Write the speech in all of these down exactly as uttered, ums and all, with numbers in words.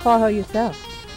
call her yourself.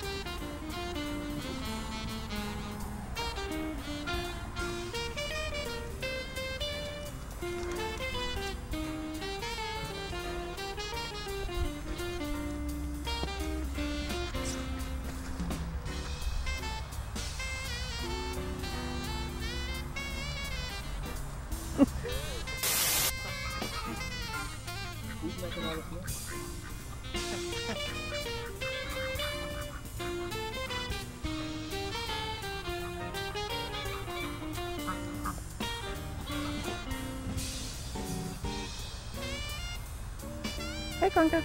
Hey, Crunka.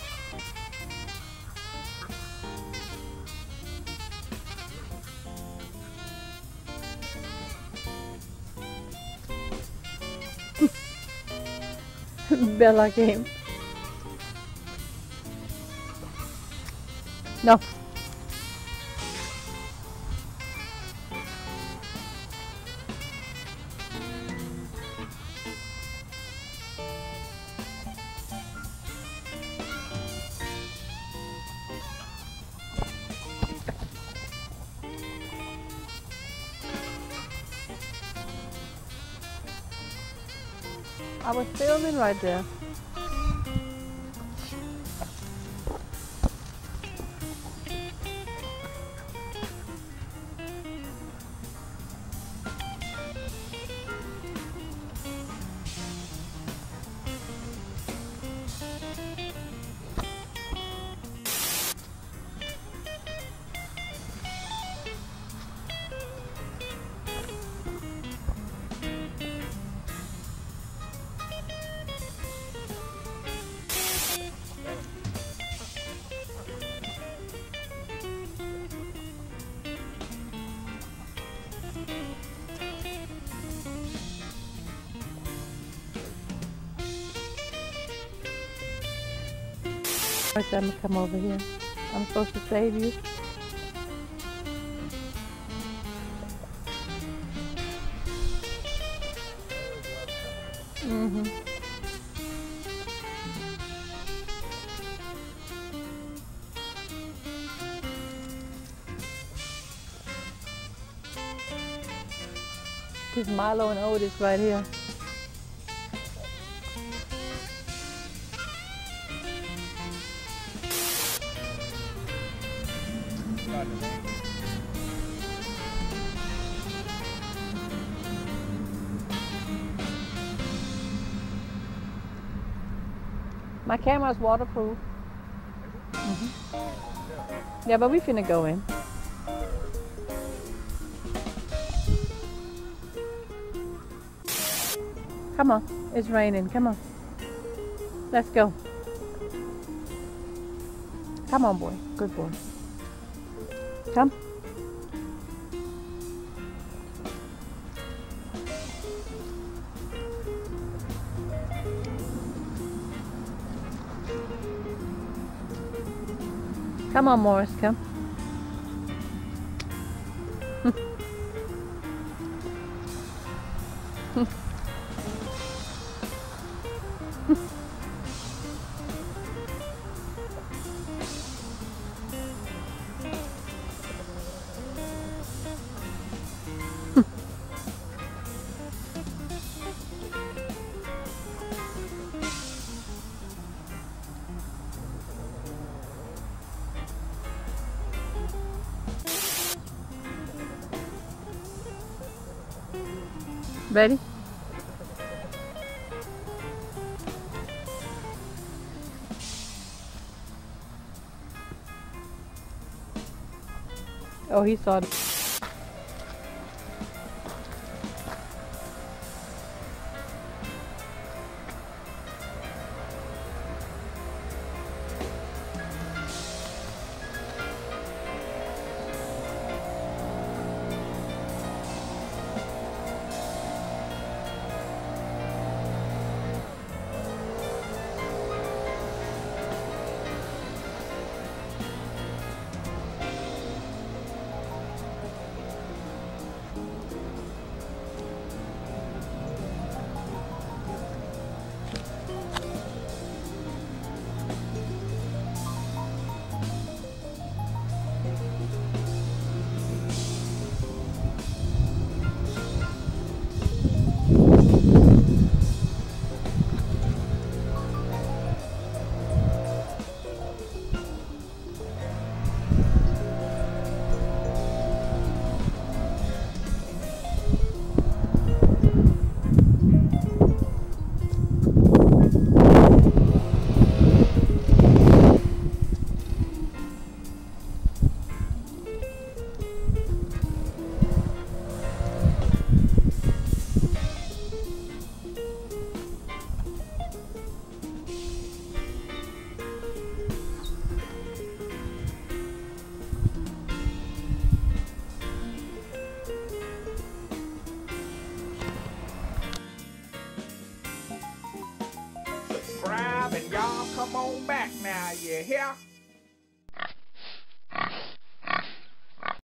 Bella came. No. I was filming right there. First, I'm gonna come over here. I'm supposed to save you. Mm-hmm. This Milo and Otis right here. My camera's waterproof. Mm-hmm. Yeah, but we finna go in. Come on, it's raining. Come on. Let's go. Come on, boy. Good boy. Come. Come on, Morris, come. Ready? Oh, he saw it. subscribe, and y'all come on back now, you hear?